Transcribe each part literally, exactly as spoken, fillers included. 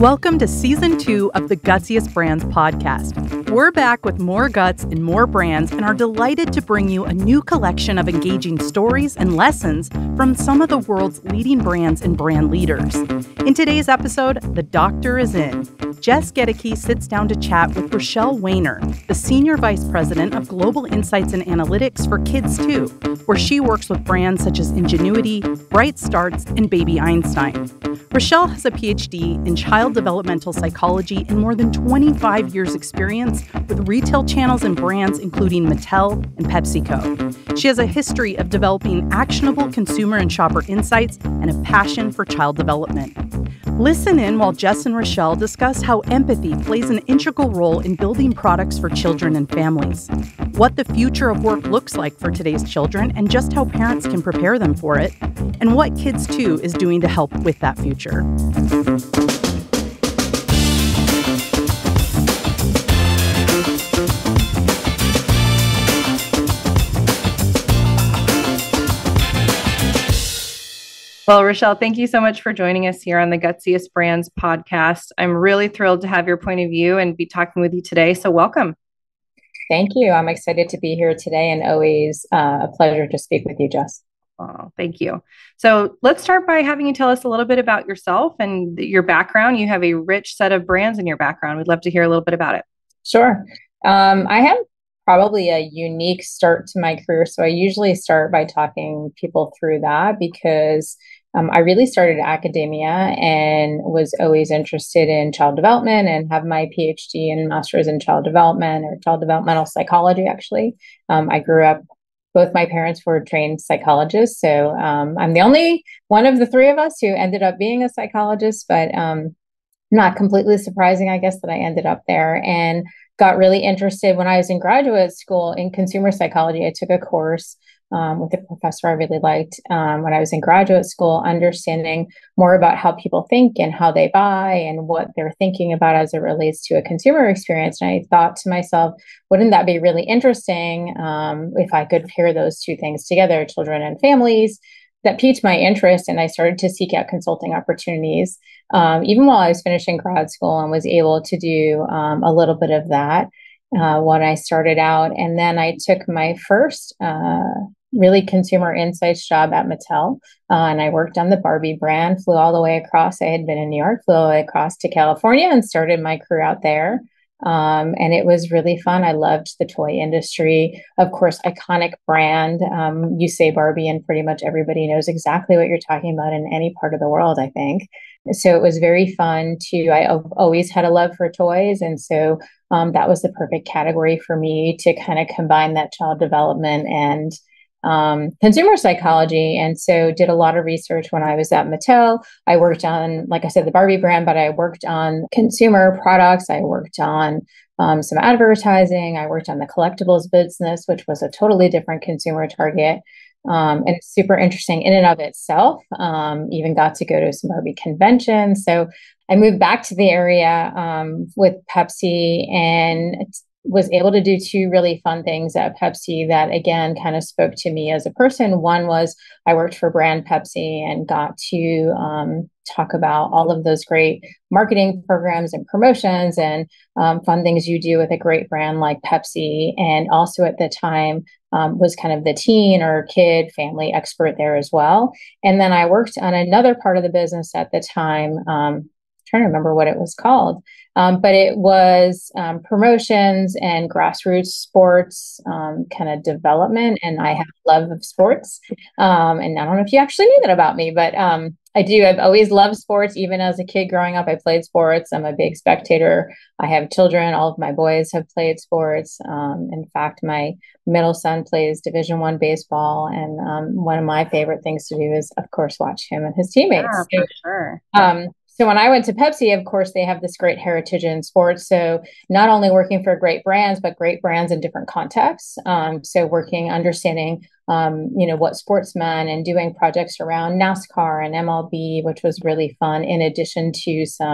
Welcome to Season two of the Gutsiest Brands podcast. We're back with more guts and more brands and are delighted to bring you a new collection of engaging stories and lessons from some of the world's leading brands and brand leaders. In today's episode, the doctor is in. Jess Gaedeke sits down to chat with Rochelle Wainer, the Senior Vice President of Global Insights and Analytics for Kids two, where she works with brands such as Ingenuity, Bright Starts, and Baby Einstein. Rochelle has a P H D in Child Developmental Psychology and more than twenty-five years experience with retail channels and brands including Mattel and PepsiCo. She has a history of developing actionable consumer and shopper insights and a passion for child development. Listen in while Jess and Rochelle discuss how empathy plays an integral role in building products for children and families, what the future of work looks like for today's children and just how parents can prepare them for it, and what Kids two is doing to help with that future. Well, Rochelle, thank you so much for joining us here on the Gutsiest Brands podcast. I'm really thrilled to have your point of view and be talking with you today. So welcome. Thank you. I'm excited to be here today and always uh, a pleasure to speak with you, Jess. Oh, thank you. So let's start by having you tell us a little bit about yourself and your background. You have a rich set of brands in your background. We'd love to hear a little bit about it. Sure. Um, I have probably a unique start to my career. So I usually start by talking people through that because um, I really started academia and was always interested in child development and have my P H D and master's in child development or child developmental psychology, actually. Um, I grew up, both my parents were trained psychologists. So um, I'm the only one of the three of us who ended up being a psychologist, but um, not completely surprising, I guess, that I ended up there. And got really interested when I was in graduate school in consumer psychology. I took a course um, with a professor I really liked um, when I was in graduate school, understanding more about how people think and how they buy and what they're thinking about as it relates to a consumer experience. And I thought to myself, wouldn't that be really interesting um, if I could pair those two things together, children and families? That piqued my interest, and I started to seek out consulting opportunities, um, even while I was finishing grad school, and was able to do um, a little bit of that uh, when I started out. And then I took my first uh, really consumer insights job at Mattel, uh, and I worked on the Barbie brand, flew all the way across. I had been in New York, flew all the way across to California and started my career out there. Um, and it was really fun. I loved the toy industry. Of course, iconic brand. Um, you say Barbie and pretty much everybody knows exactly what you're talking about in any part of the world, I think. So it was very fun to, I always had a love for toys. And so um, that was the perfect category for me to kind of combine that child development and um, consumer psychology. And so did a lot of research when I was at Mattel. I worked on, like I said, the Barbie brand, but I worked on consumer products. I worked on um, some advertising. I worked on the collectibles business, which was a totally different consumer target. Um, and it's super interesting in and of itself. Um, even got to go to some Barbie conventions. So I moved back to the area um, with Pepsi and was able to do two really fun things at Pepsi that, again, kind of spoke to me as a person. One was I worked for brand Pepsi and got to um, talk about all of those great marketing programs and promotions and um, fun things you do with a great brand like Pepsi. And also at the time um, was kind of the teen or kid family expert there as well. And then I worked on another part of the business at the time. Um, trying to remember what it was called. Um, but it was um, promotions and grassroots sports um, kind of development. And I have a love of sports. Um, and I don't know if you actually knew that about me, but um, I do. I've always loved sports. Even as a kid growing up, I played sports. I'm a big spectator. I have children. All of my boys have played sports. Um, in fact, my middle son plays Division One baseball. And um, one of my favorite things to do is, of course, watch him and his teammates. Yeah, for sure. Um, So when I went to Pepsi, of course, they have this great heritage in sports. So not only working for great brands, but great brands in different contexts. Um, so working, understanding, um, you know, what sports meant and doing projects around NASCAR and M L B, which was really fun, in addition to some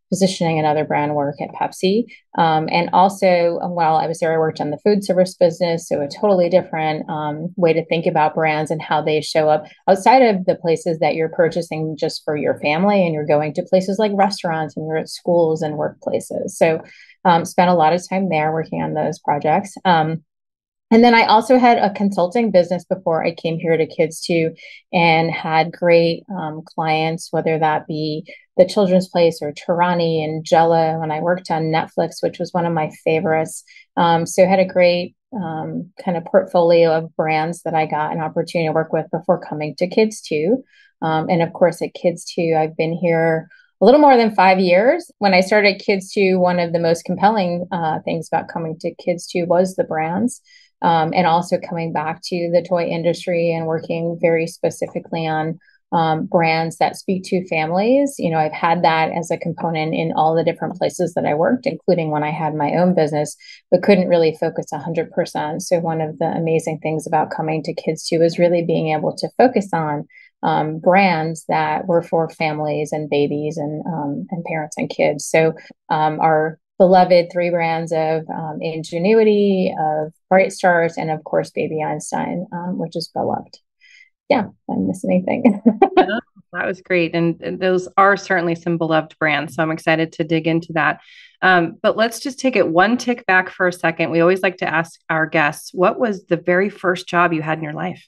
positioning and other brand work at Pepsi. Um, and also, while I was there, I worked on the food service business. So a totally different um, way to think about brands and how they show up outside of the places that you're purchasing just for your family. And you're going to places like restaurants and you're at schools and workplaces. So um, spent a lot of time there working on those projects. Um, And then I also had a consulting business before I came here to Kids Too, and had great um, clients, whether that be the Children's Place or Tarani and Jello. And I worked on Netflix, which was one of my favorites. Um, so had a great um, kind of portfolio of brands that I got an opportunity to work with before coming to Kids Too. Um, and of course, at Kids Too, I've been here a little more than five years. When I started Kids Too, one of the most compelling uh, things about coming to Kids Too was the brands. Um, and also coming back to the toy industry and working very specifically on um, brands that speak to families. You know, I've had that as a component in all the different places that I worked, including when I had my own business, but couldn't really focus one hundred percent. So one of the amazing things about coming to Kids Too is really being able to focus on um, brands that were for families and babies and um, and parents and kids. So um, our beloved three brands of um, Ingenuity, of Bright Stars, and of course, Baby Einstein, um, which is beloved. Yeah, did I miss anything? No, that was great. And, and those are certainly some beloved brands. So I'm excited to dig into that. Um, but let's just take it one tick back for a second. We always like to ask our guests, what was the very first job you had in your life?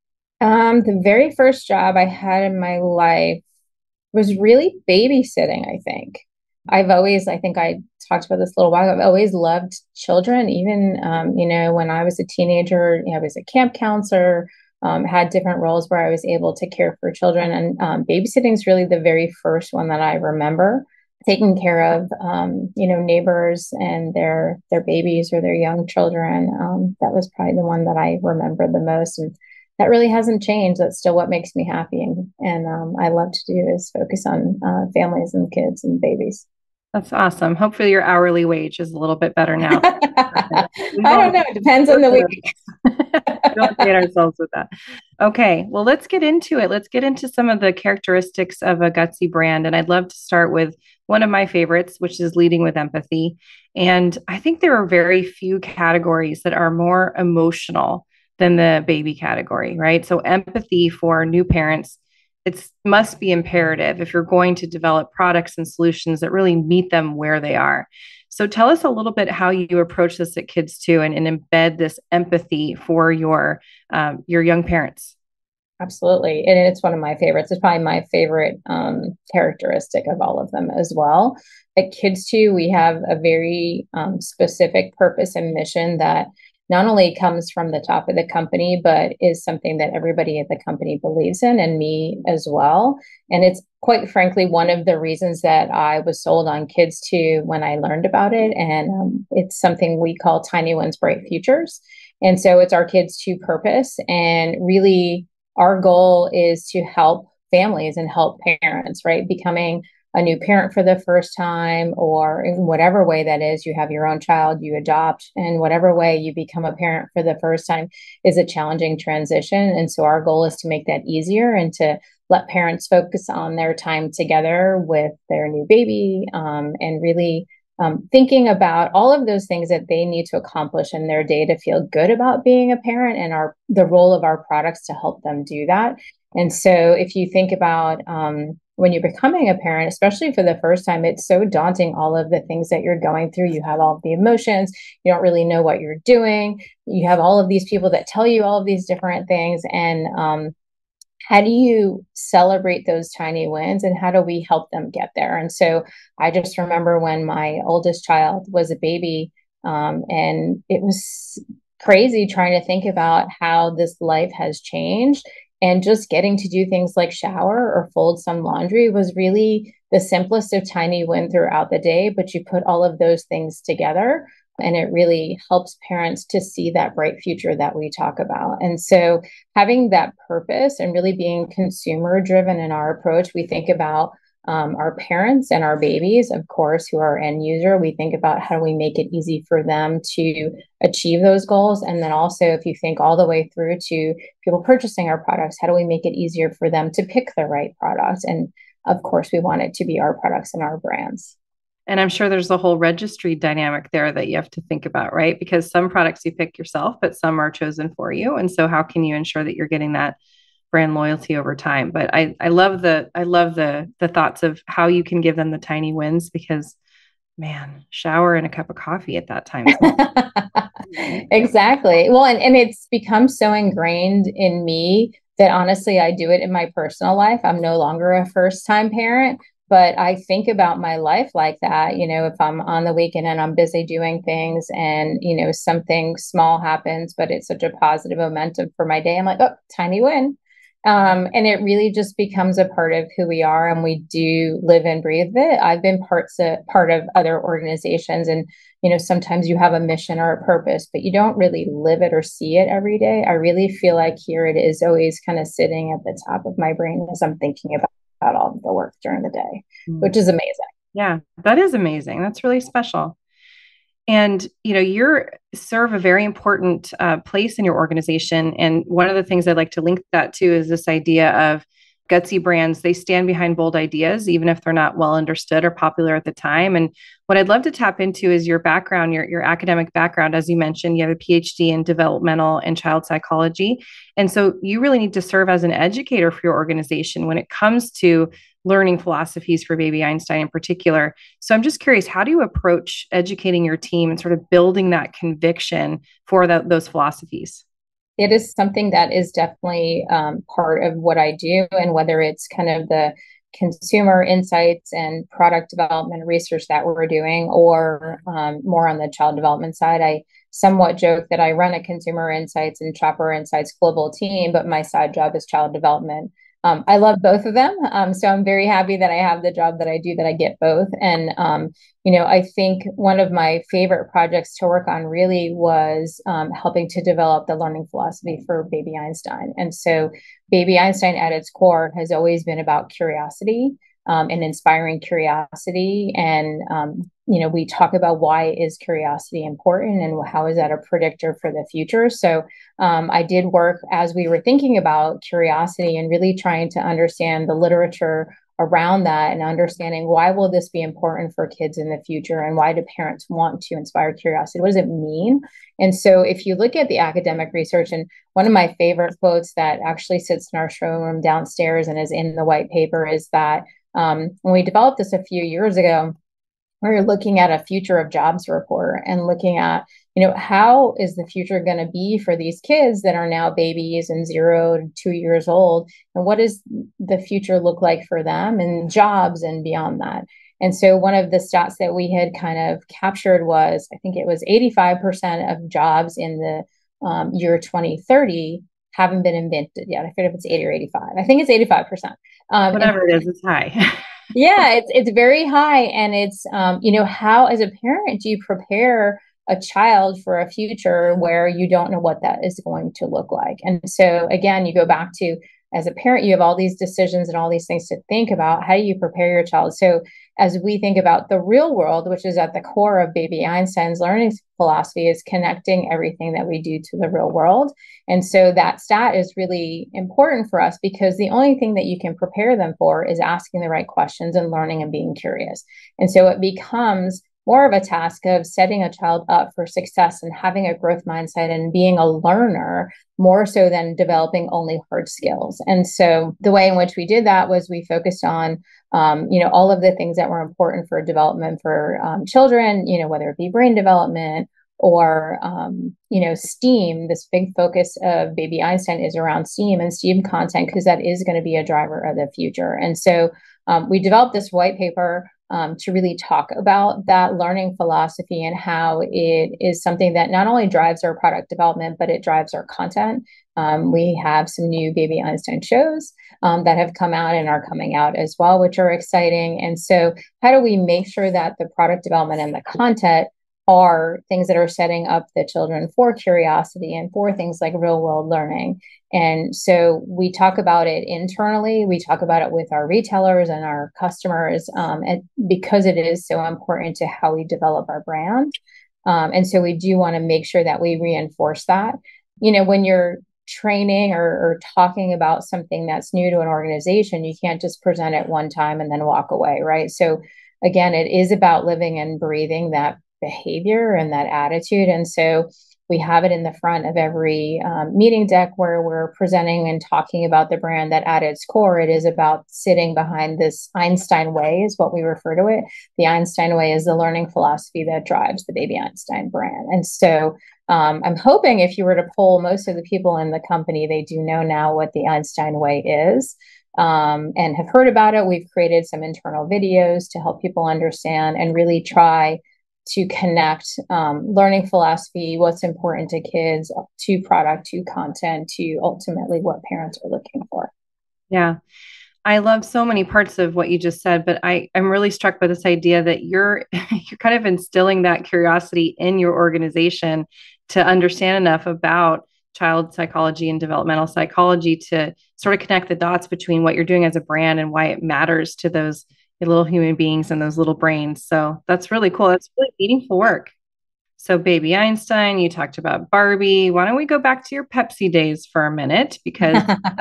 Um, the very first job I had in my life was really babysitting, I think. I've always, I think I talked about this a little while ago, I've always loved children. Even, um, you know, when I was a teenager, you know, I was a camp counselor, um, had different roles where I was able to care for children. And um, babysitting is really the very first one that I remember. Taking care of, um, you know, neighbors and their their babies or their young children. Um, that was probably the one that I remember the most. And that really hasn't changed. That's still what makes me happy. And, and um, I love to do is focus on uh, families and kids and babies. That's awesome. Hopefully your hourly wage is a little bit better now. I don't know. It depends on the week. Don't date ourselves with that. Okay. Well, let's get into it. Let's get into some of the characteristics of a gutsy brand. And I'd love to start with one of my favorites, which is leading with empathy. And I think there are very few categories that are more emotional than the baby category, right? So empathy for new parents, it must be imperative if you're going to develop products and solutions that really meet them where they are. So tell us a little bit how you approach this at Kids Too, and, and embed this empathy for your um, your young parents. Absolutely. And it's one of my favorites. It's probably my favorite um, characteristic of all of them as well. At Kids Too, we have a very um, specific purpose and mission that not only comes from the top of the company, but is something that everybody at the company believes in, and me as well. And it's quite frankly one of the reasons that I was sold on Kids Too when I learned about it. And um, it's something we call Tiny Ones Bright Futures. And so it's our Kids Too purpose. And really, our goal is to help families and help parents, right? Becoming a new parent for the first time, or in whatever way that is, you have your own child, you adopt, and whatever way you become a parent for the first time is a challenging transition. And so our goal is to make that easier and to let parents focus on their time together with their new baby, um, and really um, thinking about all of those things that they need to accomplish in their day to feel good about being a parent, and our the role of our products to help them do that. And so if you think about um, when you're becoming a parent, especially for the first time, it's so daunting, all of the things that you're going through. You have all of the emotions. You don't really know what you're doing. You have all of these people that tell you all of these different things. And um, how do you celebrate those tiny wins, and how do we help them get there? And so I just remember when my oldest child was a baby, um, and it was crazy trying to think about how this life has changed. And just getting to do things like shower or fold some laundry was really the simplest of tiny win throughout the day. But you put all of those things together, and it really helps parents to see that bright future that we talk about. And so having that purpose and really being consumer driven in our approach, we think about Um, our parents and our babies, of course, who are end user. We think about how do we make it easy for them to achieve those goals. And then also, if you think all the way through to people purchasing our products, how do we make it easier for them to pick the right products? And of course, we want it to be our products and our brands. And I'm sure there's a whole registry dynamic there that you have to think about, right? Because some products you pick yourself, but some are chosen for you. And so how can you ensure that you're getting that brand loyalty over time? But I, I love the, I love the, the thoughts of how you can give them the tiny wins, because man, shower and a cup of coffee at that time. Exactly. Well, and, and it's become so ingrained in me that honestly, I do it in my personal life. I'm no longer a first time parent, but I think about my life like that. You know, if I'm on the weekend and I'm busy doing things and, you know, something small happens, but it's such a positive momentum for my day, I'm like, oh, tiny win. Um, and it really just becomes a part of who we are, and we do live and breathe it. I've been parts of, part of other organizations, and you know, sometimes you have a mission or a purpose, but you don't really live it or see it every day. I really feel like here it is always kind of sitting at the top of my brain as I'm thinking about, about all of the work during the day, mm. which is amazing. Yeah, that is amazing. That's really special. And, you know, you serve a very important uh, place in your organization. And one of the things I'd like to link that to is this idea of gutsy brands. They stand behind bold ideas, even if they're not well understood or popular at the time. And what I'd love to tap into is your background, your, your academic background. As you mentioned, you have a P H D in developmental and child psychology. And so you really need to serve as an educator for your organization when it comes to learning philosophies for Baby Einstein in particular. So I'm just curious, how do you approach educating your team and sort of building that conviction for that, those philosophies? It is something that is definitely um, part of what I do. And whether it's kind of the consumer insights and product development research that we're doing, or um, more on the child development side, I somewhat joke that I run a consumer insights and shopper insights global team, but my side job is child development. Um, I love both of them. Um, so I'm very happy that I have the job that I do, that I get both. And, um, you know, I think one of my favorite projects to work on really was um, helping to develop the learning philosophy for Baby Einstein. And so Baby Einstein at its core has always been about curiosity um, and inspiring curiosity. And, um, you know, we talk about why is curiosity important and how is that a predictor for the future. So um, I did work as we were thinking about curiosity and really trying to understand the literature around that and understanding why will this be important for kids in the future, and why do parents want to inspire curiosity? What does it mean? And so if you look at the academic research, and one of my favorite quotes that actually sits in our showroom downstairs and is in the white paper is that um, when we developed this a few years ago, we were looking at a future of jobs report and looking at, you know, how is the future going to be for these kids that are now babies and zero to two years old? And what does the future look like for them and jobs and beyond that? And so one of the stats that we had kind of captured was, I think it was eighty-five percent of jobs in the um, year twenty thirty haven't been invented yet. I forget if it's eighty or eighty-five. I think it's eighty-five percent. Um, Whatever it is, it's high. Yeah, it's it's very high. And it's, um, you know, how as a parent do you prepare a child for a future where you don't know what that is going to look like? And so again, you go back to, as a parent, you have all these decisions and all these things to think about. How do you prepare your child? So as we think about the real world, which is at the core of Baby Einstein's learning philosophy, is connecting everything that we do to the real world. And so that stat is really important for us, because the only thing that you can prepare them for is asking the right questions and learning and being curious. And so it becomes more of a task of setting a child up for success and having a growth mindset and being a learner, more so than developing only hard skills. And so the way in which we did that was we focused on, um, you know, all of the things that were important for development for um, children, you know, whether it be brain development or, um, you know, STEAM. This big focus of Baby Einstein is around STEAM and STEAM content, because that is going to be a driver of the future. And so um, we developed this white paper Um, to really talk about that learning philosophy and how it is something that not only drives our product development, but it drives our content. Um, we have some new Baby Einstein shows um, that have come out and are coming out as well, which are exciting. And so how do we make sure that the product development and the content are things that are setting up the children for curiosity and for things like real world learning? And so we talk about it internally, we talk about it with our retailers and our customers, um, and because it is so important to how we develop our brand. Um, and so we do want to make sure that we reinforce that. You know, when you're training or, or talking about something that's new to an organization, you can't just present it one time and then walk away, right? So again, it is about living and breathing that behavior and that attitude. And so we have it in the front of every um, meeting deck where we're presenting and talking about the brand, that at its core, it is about sitting behind this Einstein way, is what we refer to it. The Einstein way is the learning philosophy that drives the Baby Einstein brand. And so um, I'm hoping if you were to poll most of the people in the company, they do know now what the Einstein way is. Um, and have heard about it. We've created some internal videos to help people understand and really try to connect um, learning philosophy, what's important to kids, to product, to content, to ultimately what parents are looking for. Yeah. I love so many parts of what you just said, but I, I'm really struck by this idea that you're you're kind of instilling that curiosity in your organization to understand enough about child psychology and developmental psychology to sort of connect the dots between what you're doing as a brand and why it matters to those little human beings and those little brains. So that's really cool. That's really meaningful work. So Baby Einstein, you talked about Barbie. Why don't we go back to your Pepsi days for a minute? Because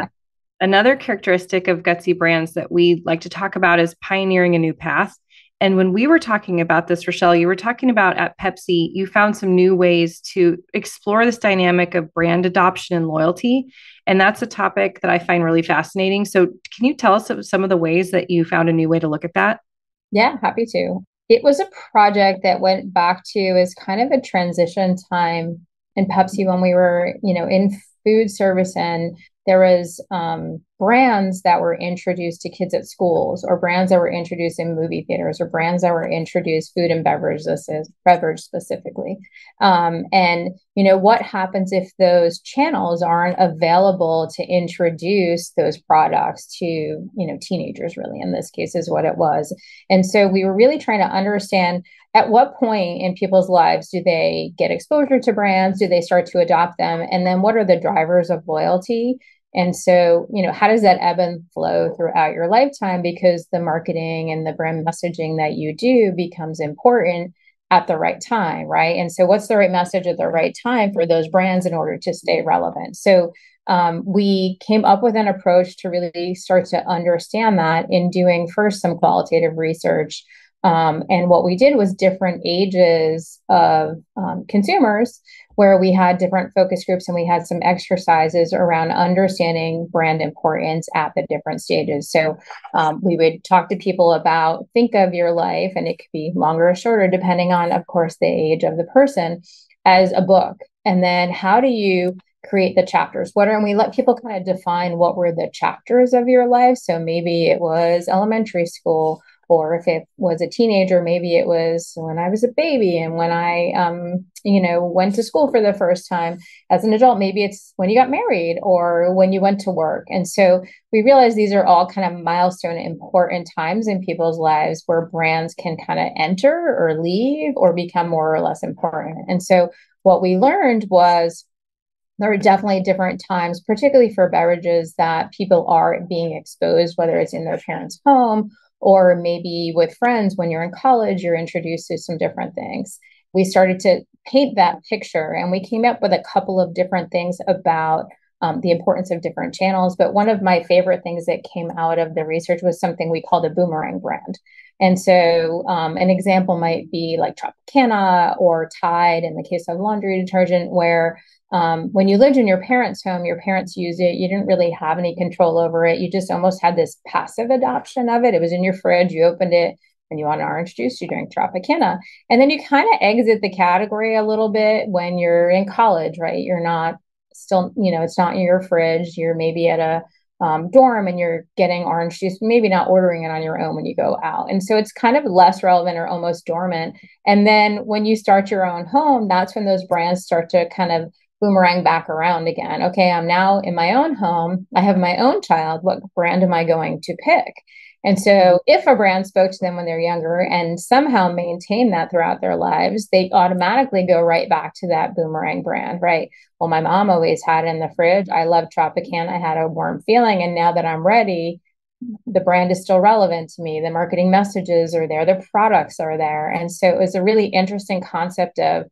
another characteristic of gutsy brands that we like to talk about is pioneering a new path. And when we were talking about this, Rochelle, you were talking about at Pepsi, you found some new ways to explore this dynamic of brand adoption and loyalty. And that's a topic that I find really fascinating. So can you tell us some of the ways that you found a new way to look at that? Yeah, happy to. It was a project that went back to as kind of a transition time in Pepsi when we were, you know, in food service, and there was um, brands that were introduced to kids at schools, or brands that were introduced in movie theaters, or brands that were introduced food and beverage, this is beverage specifically. Um, and, you know, what happens if those channels aren't available to introduce those products to, you know, teenagers, really, in this case is what it was. And so we were really trying to understand, at what point in people's lives do they get exposure to brands? Do they start to adopt them? And then what are the drivers of loyalty? And so, you know, how does that ebb and flow throughout your lifetime? Because the marketing and the brand messaging that you do becomes important at the right time, right? And so what's the right message at the right time for those brands in order to stay relevant? So um, we came up with an approach to really start to understand that in doing first some qualitative research. Um, and what we did was different ages of um, consumers, where we had different focus groups, and we had some exercises around understanding brand importance at the different stages. So um, we would talk to people about, think of your life, and it could be longer or shorter, depending on, of course, the age of the person, as a book. And then how do you create the chapters? What are, and we let people kind of define what were the chapters of your life. So maybe it was elementary school, or if it was a teenager, maybe it was when I was a baby and when I, um, you know, went to school for the first time. As an adult, maybe it's when you got married or when you went to work. And so we realize these are all kind of milestone important times in people's lives where brands can kind of enter or leave or become more or less important. And so what we learned was there are definitely different times, particularly for beverages, that people are being exposed, whether it's in their parents' home or maybe with friends. When you're in college, you're introduced to some different things. We started to paint that picture, and we came up with a couple of different things about um, the importance of different channels. But one of my favorite things that came out of the research was something we called a boomerang brand. And so um, an example might be like Tropicana or Tide in the case of laundry detergent, where Um, when you lived in your parents' home, your parents used it. You didn't really have any control over it. You just almost had this passive adoption of it. It was in your fridge. You opened it and you want orange juice, you drink Tropicana. And then you kind of exit the category a little bit when you're in college, right? You're not still, you know, it's not in your fridge. You're maybe at a um, dorm and you're getting orange juice, maybe not ordering it on your own when you go out. And so it's kind of less relevant or almost dormant. And then when you start your own home, that's when those brands start to kind of boomerang back around again. Okay, I'm now in my own home. I have my own child. What brand am I going to pick? And so if a brand spoke to them when they're younger and somehow maintain that throughout their lives, they automatically go right back to that boomerang brand, right? Well, my mom always had it in the fridge. I love Tropicana. I had a warm feeling. And now that I'm ready, the brand is still relevant to me. The marketing messages are there. The products are there. And so it was a really interesting concept of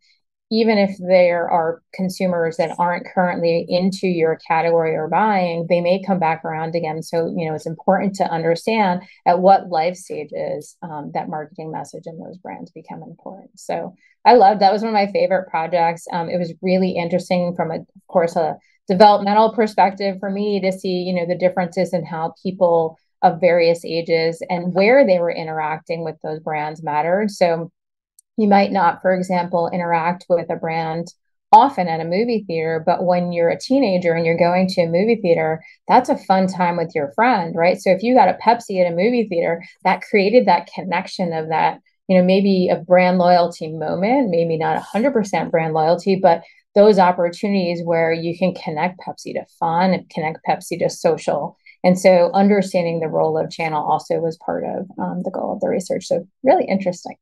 even if there are consumers that aren't currently into your category or buying, they may come back around again. So, you know, it's important to understand at what life stages um, that marketing message and those brands become important. So I loved, that was one of my favorite projects. Um, it was really interesting from, a, of course, a developmental perspective for me to see, you know, the differences in how people of various ages and where they were interacting with those brands mattered. So you might not, for example, interact with a brand often at a movie theater, but when you're a teenager and you're going to a movie theater, that's a fun time with your friend, right? So if you got a Pepsi at a movie theater, that created that connection of that, you know, maybe a brand loyalty moment, maybe not one hundred percent brand loyalty, but those opportunities where you can connect Pepsi to fun and connect Pepsi to social. And so understanding the role of channel also was part of um, the goal of the research. So really interesting.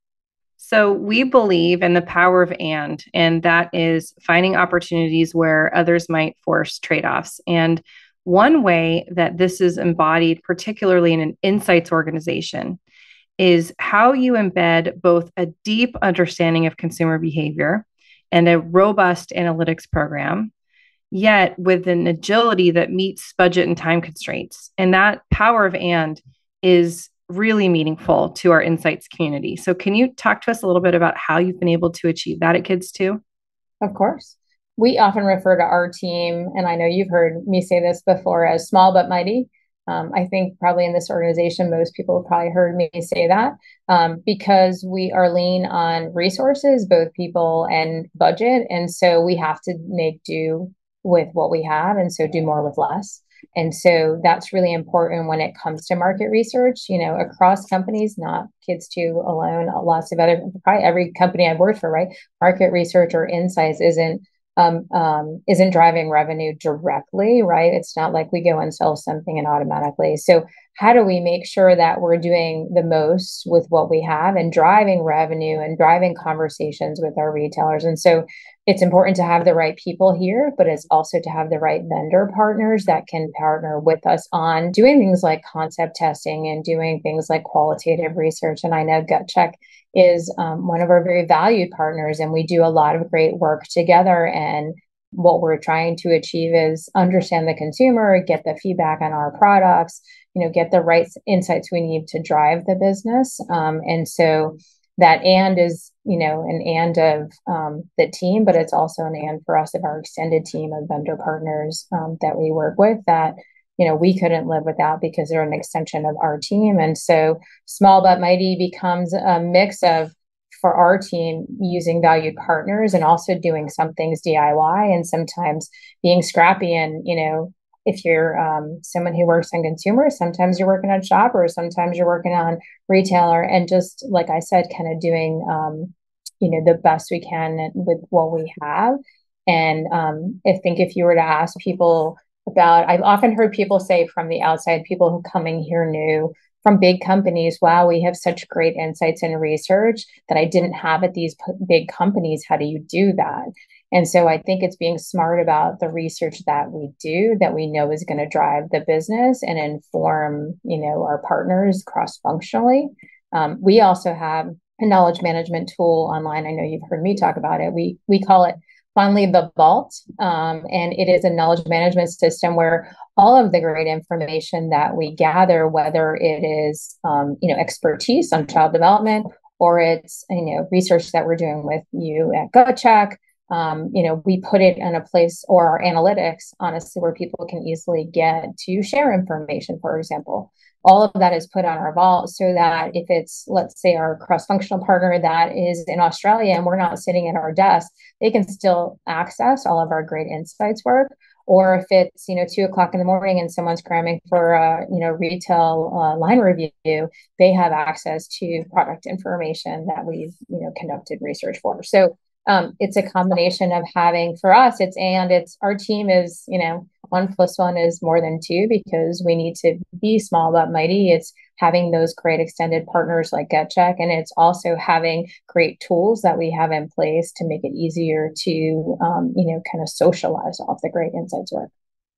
So we believe in the power of and, and that is finding opportunities where others might force trade-offs. And one way that this is embodied, particularly in an insights organization, is how you embed both a deep understanding of consumer behavior and a robust analytics program, yet with an agility that meets budget and time constraints. And that power of and is really meaningful to our insights community. So can you talk to us a little bit about how you've been able to achieve that at Kids Too? Of course. We often refer to our team, and I know you've heard me say this before, as small but mighty. Um, I think probably in this organization, most people have probably heard me say that um, because we are lean on resources, both people and budget. And so we have to make do with what we have, and so do more with less. And so that's really important when it comes to market research, you know, across companies, not Kids Too alone, lots of other, probably every company I've worked for, right? Market research or insights isn't Um, um, isn't driving revenue directly, right? It's not like we go and sell something and automatically. So how do we make sure that we're doing the most with what we have and driving revenue and driving conversations with our retailers? And so it's important to have the right people here, but it's also to have the right vendor partners that can partner with us on doing things like concept testing and doing things like qualitative research. And I know GutCheck is um, one of our very valued partners, and we do a lot of great work together. And what we're trying to achieve is understand the consumer, get the feedback on our products, you know, get the right insights we need to drive the business. Um, and so that and is, you know, an and of um, the team, but it's also an and for us of our extended team of vendor partners um, that we work with that, you know, we couldn't live without because they're an extension of our team. And so small but mighty becomes a mix of, for our team, using valued partners and also doing some things D I Y and sometimes being scrappy. And, you know, if you're um, someone who works on consumers, sometimes you're working on shoppers, sometimes you're working on retailer, and just like I said, kind of doing, um, you know, the best we can with what we have. And um, I think if you were to ask people about, I've often heard people say from the outside, people who coming here new from big companies, wow, we have such great insights and research that I didn't have at these p- big companies. How do you do that? And so I think it's being smart about the research that we do, that we know is going to drive the business and inform, you know, our partners cross-functionally. Um, we also have a knowledge management tool online. I know you've heard me talk about it. We we call it finally the Vault, um, and it is a knowledge management system where all of the great information that we gather, whether it is um, you know, expertise on child development or it's, you know, research that we're doing with you at GutCheck, um, you know, we put it in a place, or our analytics, honestly, where people can easily get to share information, for example. All of that is put on our vault so that if it's, let's say, our cross-functional partner that is in Australia and we're not sitting at our desk, they can still access all of our great insights work. Or if it's, you know, two o'clock in the morning and someone's cramming for a, you know, retail uh, line review, they have access to product information that we've, you know, conducted research for. So um, it's a combination of having, for us, it's, and it's, our team is, you know, one plus one is more than two because we need to be small but mighty. It's having those great extended partners like GutCheck, and it's also having great tools that we have in place to make it easier to, um, you know, kind of socialize off the great insights work.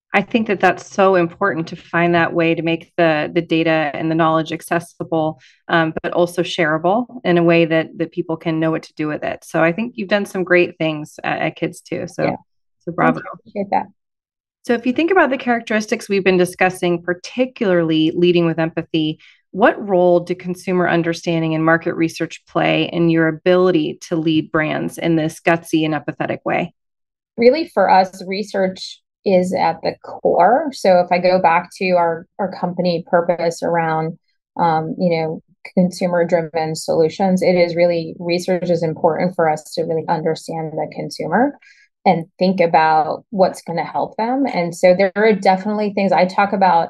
I think that that's so important to find that way to make the the data and the knowledge accessible, um, but also shareable in a way that that people can know what to do with it. So I think you've done some great things at, at Kids Too. So, Yeah. so bravo. I appreciate that. So if you think about the characteristics we've been discussing, particularly leading with empathy, what role do consumer understanding and market research play in your ability to lead brands in this gutsy and empathetic way? Really, for us, research is at the core. So if I go back to our, our company purpose around, um, you know, consumer driven solutions, it is really research is important for us to really understand the consumer and think about what's going to help them. And so there are definitely things I talk about,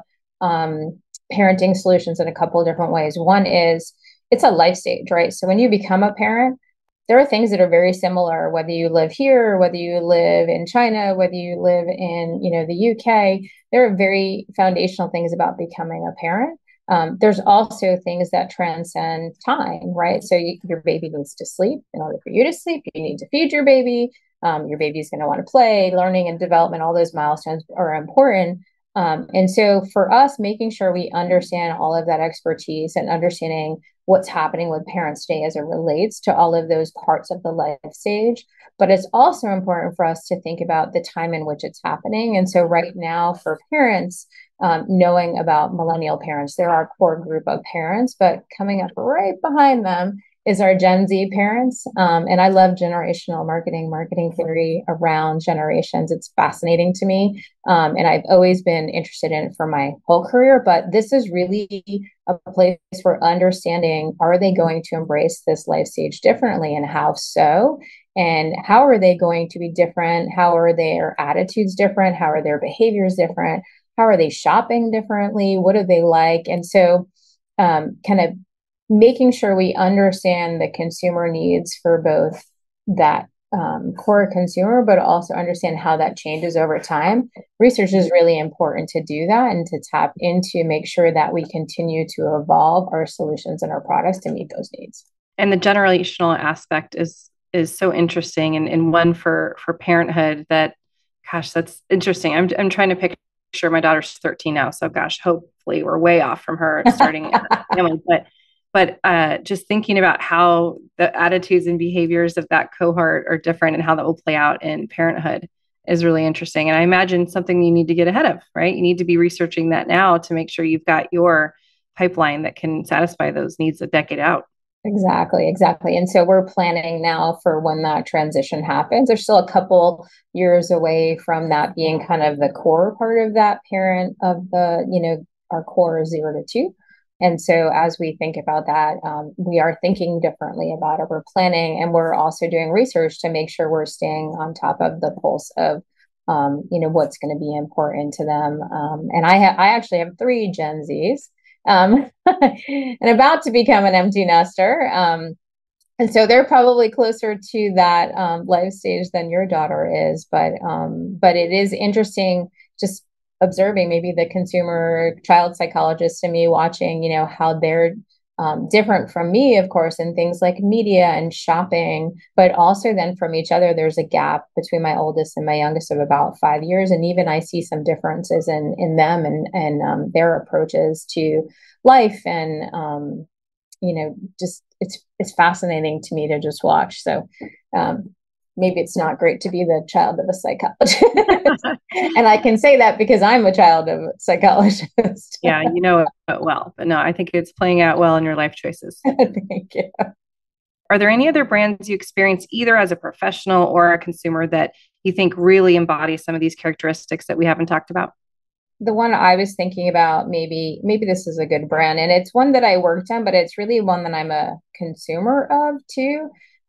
um, parenting solutions in a couple of different ways. One is it's a life stage, right? So when you become a parent, there are things that are very similar, whether you live here, whether you live in China, whether you live in, you know, the U K. There are very foundational things about becoming a parent. Um, there's also things that transcend time, right? So you, your baby needs to sleep. In order for you to sleep, you need to feed your baby. Um, your baby's going to want to play, learning and development, all those milestones are important. Um, and so for us, making sure we understand all of that expertise and understanding what's happening with parents today as it relates to all of those parts of the life stage. But it's also important for us to think about the time in which it's happening. And so right now for parents, um, knowing about millennial parents, they're our core group of parents, but coming up right behind them is our Gen Z parents. Um, and I love generational marketing, marketing theory around generations. It's fascinating to me. Um, and I've always been interested in it for my whole career. But this is really a place for understanding, are they going to embrace this life stage differently, and how so? And how are they going to be different? How are their attitudes different? How are their behaviors different? How are they shopping differently? What do they like? And so um, kind of making sure we understand the consumer needs for both that um, core consumer, but also understand how that changes over time. Research is really important to do that and to tap into, make sure that we continue to evolve our solutions and our products to meet those needs. And the generational aspect is is so interesting, and, and one for for parenthood that, gosh, that's interesting. I'm I'm trying to picture, my daughter's thirteen now, so gosh, hopefully we're way off from her starting a family, but But uh, just thinking about how the attitudes and behaviors of that cohort are different and how that will play out in parenthood is really interesting. And I imagine something you need to get ahead of, right? You need to be researching that now to make sure you've got your pipeline that can satisfy those needs a decade out. Exactly, exactly. And so we're planning now for when that transition happens. There's still a couple years away from that being kind of the core part of that parent of the, you know, our core zero to two. And so as we think about that, um, we are thinking differently about it. We're planning, and we're also doing research to make sure we're staying on top of the pulse of, um, you know, what's going to be important to them. Um, and I, ha- I actually have three Gen Zs, um, and about to become an empty nester. Um, and so they're probably closer to that um, life stage than your daughter is. But um, but it is interesting just observing maybe the consumer child psychologist in me, watching, you know, how they're um, different from me, of course, in things like media and shopping, but also then from each other. There's a gap between my oldest and my youngest of about five years. And even I see some differences in, in them and, and um, their approaches to life. And, um, you know, just it's, it's fascinating to me to just watch. So, um, maybe it's not great to be the child of a psychologist. And I can say that because I'm a child of a psychologist. Yeah, you know it well. But no, I think it's playing out well in your life choices. Thank you. Are there any other brands you experience either as a professional or a consumer that you think really embody some of these characteristics that we haven't talked about? The one I was thinking about, maybe, maybe this is a good brand, and it's one that I worked on, but it's really one that I'm a consumer of too,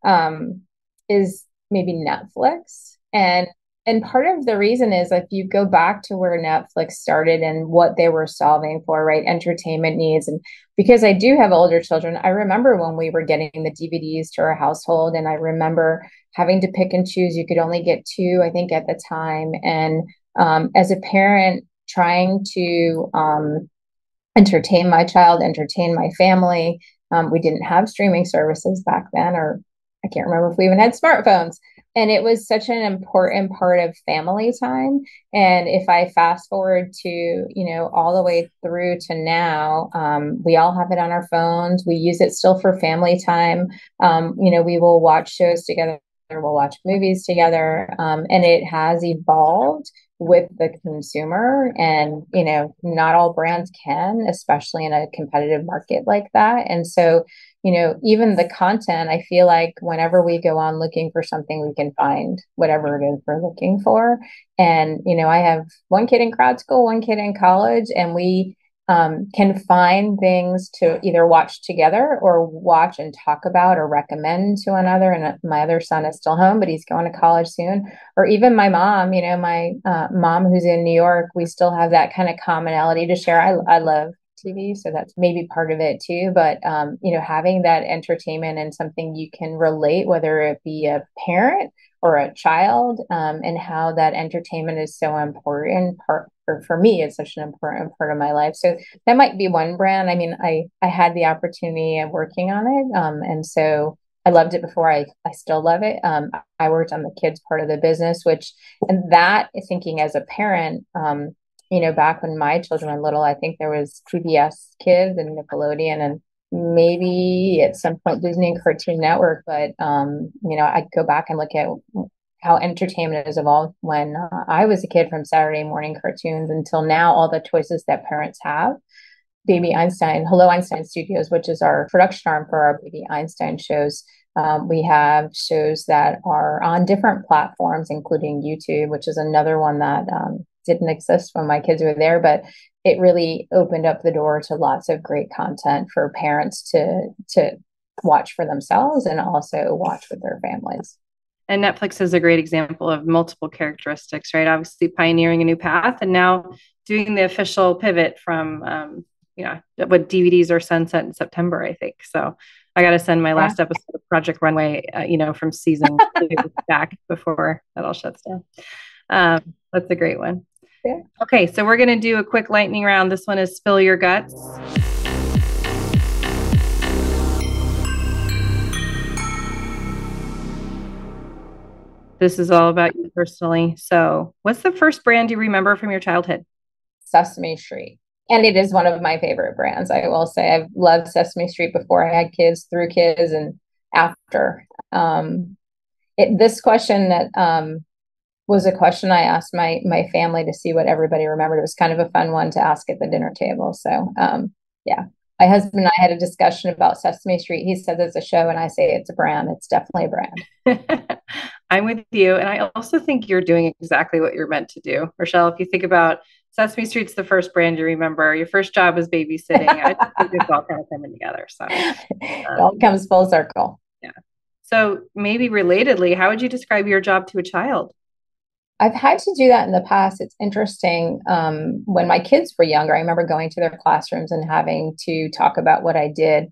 um, is maybe Netflix. And and part of the reason is, if you go back to where Netflix started and what they were solving for, right? Entertainment needs. And because I do have older children, I remember when we were getting the D V Ds to our household, and I remember having to pick and choose. You could only get two, I think, at the time. And um, as a parent, trying to um, entertain my child, entertain my family. Um, we didn't have streaming services back then, or I can't remember if we even had smartphones. And it was such an important part of family time. And if I fast forward to, you know, all the way through to now, um, we all have it on our phones. We use it still for family time. Um, you know, we will watch shows together, we'll watch movies together. Um, and it has evolved with the consumer. And, you know, not all brands can, especially in a competitive market like that. And so, you know, even the content, I feel like whenever we go on looking for something, we can find whatever it is we're looking for. And, you know, I have one kid in grad school, one kid in college, and we um, can find things to either watch together or watch and talk about or recommend to another. And my other son is still home, but he's going to college soon. Or even my mom, you know, my uh, mom who's in New York, we still have that kind of commonality to share. I, I love T V, so that's maybe part of it too. But um, you know, having that entertainment and something you can relate, whether it be a parent or a child, um, and how that entertainment is so important part for, for me, it's such an important part of my life. So that might be one brand. I mean, I I had the opportunity of working on it, um, and so I loved it before. I I still love it. Um, I worked on the kids part of the business, which and that thinking as a parent. Um, you know, back when my children were little, I think there was P B S Kids and Nickelodeon and maybe at some point Disney and Cartoon Network. But, um, you know, I go back and look at how entertainment has evolved when uh, I was a kid from Saturday morning cartoons until now, all the choices that parents have. Baby Einstein, Hello Einstein Studios, which is our production arm for our Baby Einstein shows. Um, we have shows that are on different platforms, including YouTube, which is another one that um, didn't exist when my kids were there, but it really opened up the door to lots of great content for parents to to watch for themselves and also watch with their families. And Netflix is a great example of multiple characteristics, right? Obviously pioneering a new path and now doing the official pivot from, um, you know, what D V Ds are sunset in September, I think. So I got to send my last yeah. episode of Project Runway, uh, you know, from season two back before that all shuts down. Um, that's a great one. Yeah. Okay, so we're going to do a quick lightning round. This one is Spill Your Guts. This is all about you personally. So what's the first brand you remember from your childhood? Sesame Street. And it is one of my favorite brands. I will say I've loved Sesame Street before I had kids, through kids, and after. Um, it, this question that um, was a question I asked my my family to see what everybody remembered. It was kind of a fun one to ask at the dinner table. So um, yeah, my husband and I had a discussion about Sesame Street. He says it's a show, and I say it's a brand. It's definitely a brand. I'm with you. And I also think you're doing exactly what you're meant to do. Rochelle, if you think about Sesame Street's the first brand you remember, your first job was babysitting. I think it's all kind of coming together. So um, it all comes full circle. Yeah. So maybe relatedly, how would you describe your job to a child? I've had to do that in the past. It's interesting. Um, when my kids were younger, I remember going to their classrooms and having to talk about what I did.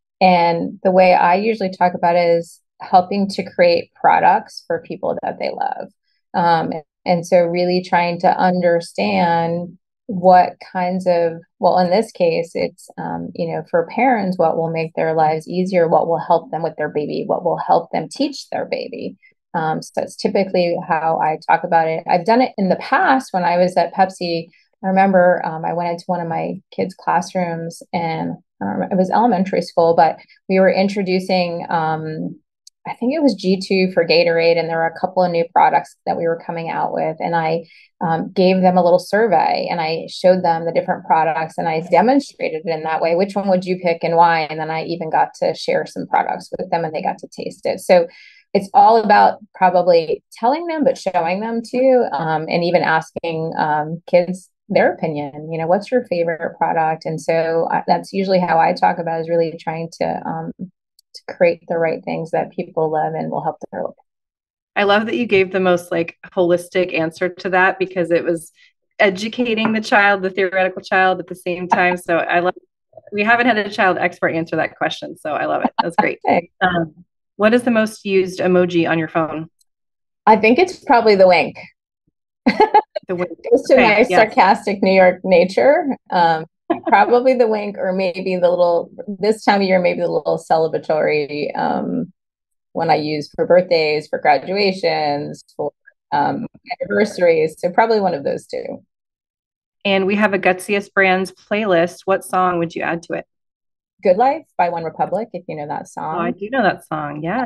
And the way I usually talk about it is helping to create products for people that they love. Um, and so really trying to understand what kinds of, well, in this case, it's, um, you know, for parents, what will make their lives easier, what will help them with their baby, what will help them teach their baby. Um, so that's typically how I talk about it. I've done it in the past when I was at Pepsi. I remember um, I went into one of my kids' classrooms and um, it was elementary school, but we were introducing, um, I think it was G two for Gatorade, and there were a couple of new products that we were coming out with. And I um, gave them a little survey and I showed them the different products and I demonstrated it in that way. Which one would you pick and why? And then I even got to share some products with them and they got to taste it. So it's all about probably telling them, but showing them too, um, and even asking um, kids their opinion. You know, what's your favorite product? And so I, that's usually how I talk about is really trying to um, to create the right things that people love and will help their life. I love that you gave the most like holistic answer to that because it was educating the child, the theoretical child at the same time. So I love. We haven't had a child expert answer that question, so I love it. That's great. Um, What is the most used emoji on your phone? I think it's probably the wink. The wink. Just to okay, my yes. sarcastic New York nature. Um, probably the wink, or maybe the little, this time of year, maybe the little celebratory um, one I use for birthdays, for graduations, for um, anniversaries. So probably one of those two. And we have a Gutsiest Brands playlist. What song would you add to it? Good Life by One Republic, if you know that song. Oh, I do know that song. Yeah.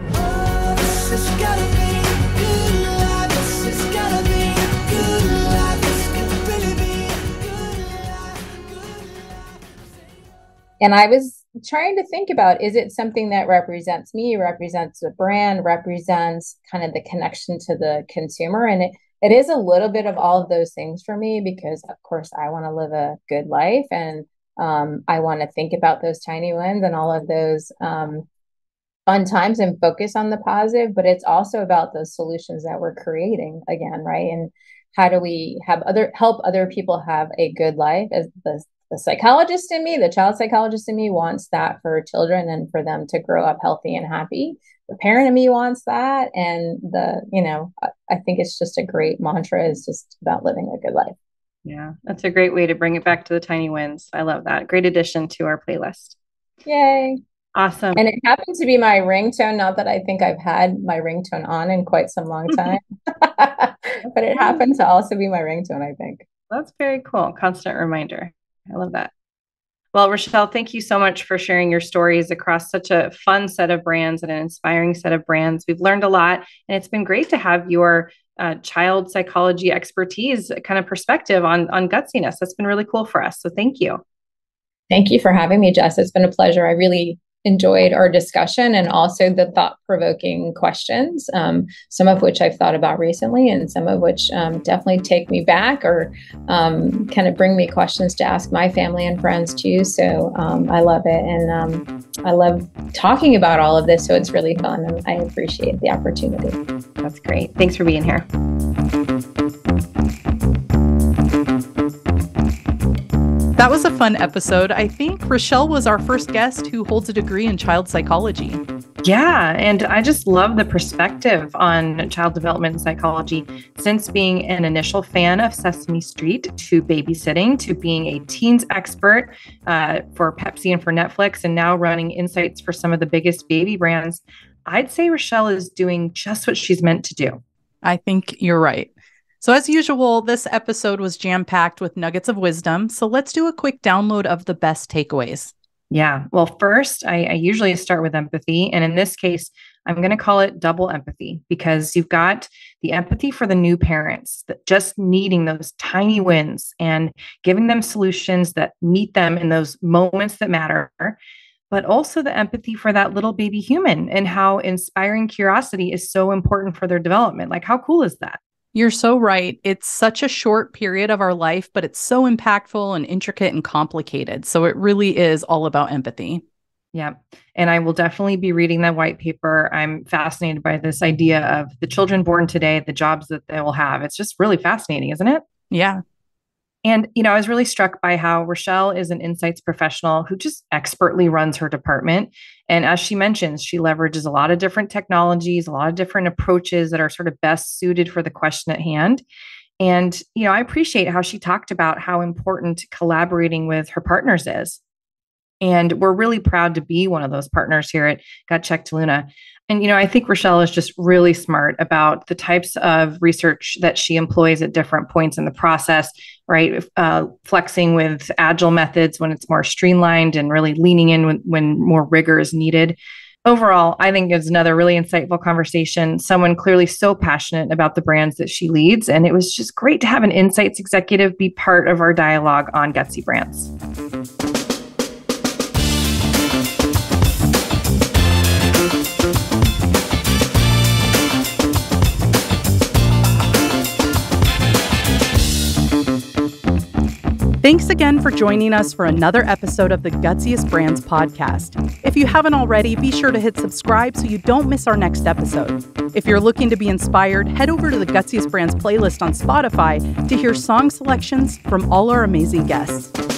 And I was trying to think about, is it something that represents me, represents the brand, represents kind of the connection to the consumer? And it, it is a little bit of all of those things for me, because of course I want to live a good life, and um, I want to think about those tiny wins and all of those um, fun times and focus on the positive, but it's also about those solutions that we're creating again, right? And how do we have other help other people have a good life? As the The psychologist in me, the child psychologist in me wants that for children and for them to grow up healthy and happy. The parent in me wants that. And the, you know, I, I think it's just a great mantra, is just about living a good life. Yeah, that's a great way to bring it back to the tiny wins. I love that. Great addition to our playlist. Yay. Awesome. And it happened to be my ringtone. Not that I think I've had my ringtone on in quite some long time, but it happened to also be my ringtone, I think. That's very cool. Constant reminder. I love that. Well, Rochelle, thank you so much for sharing your stories across such a fun set of brands and an inspiring set of brands. We've learned a lot, and it's been great to have your uh, child psychology expertise kind of perspective on, on gutsiness. That's been really cool for us. So thank you. Thank you for having me, Jess. It's been a pleasure. I really enjoyed our discussion, and also the thought-provoking questions, um, some of which I've thought about recently, and some of which um, definitely take me back, or um, kind of bring me questions to ask my family and friends too. So um, I love it. And um, I love talking about all of this. So it's really fun, and I appreciate the opportunity. That's great. Thanks for being here. That was a fun episode. I think Rochelle was our first guest who holds a degree in child psychology. Yeah, and I just love the perspective on child development psychology. Since being an initial fan of Sesame Street, to babysitting, to being a teens expert uh, for Pepsi and for Netflix, and now running insights for some of the biggest baby brands, I'd say Rochelle is doing just what she's meant to do. I think you're right. So as usual, this episode was jam-packed with nuggets of wisdom. So let's do a quick download of the best takeaways. Yeah. Well, first, I, I usually start with empathy. And in this case, I'm going to call it double empathy, because you've got the empathy for the new parents, that just needing those tiny wins and giving them solutions that meet them in those moments that matter, but also the empathy for that little baby human and how inspiring curiosity is so important for their development. Like, how cool is that? You're so right. It's such a short period of our life, but it's so impactful and intricate and complicated. So it really is all about empathy. Yeah. And I will definitely be reading that white paper. I'm fascinated by this idea of the children born today, the jobs that they will have. It's just really fascinating, isn't it? Yeah. And, you know, I was really struck by how Rochelle is an insights professional who just expertly runs her department. And as she mentions, she leverages a lot of different technologies, a lot of different approaches that are sort of best suited for the question at hand. And, you know, I appreciate how she talked about how important collaborating with her partners is. And we're really proud to be one of those partners here at Gut Check to Luna. And, you know, I think Rochelle is just really smart about the types of research that she employs at different points in the process, right? Uh, flexing with agile methods when it's more streamlined, and really leaning in when, when more rigor is needed. Overall, I think it was another really insightful conversation. Someone clearly so passionate about the brands that she leads. And it was just great to have an insights executive be part of our dialogue on Gutsy Brands. Thanks again for joining us for another episode of the Gutsiest Brands podcast. If you haven't already, be sure to hit subscribe so you don't miss our next episode. If you're looking to be inspired, head over to the Gutsiest Brands playlist on Spotify to hear song selections from all our amazing guests.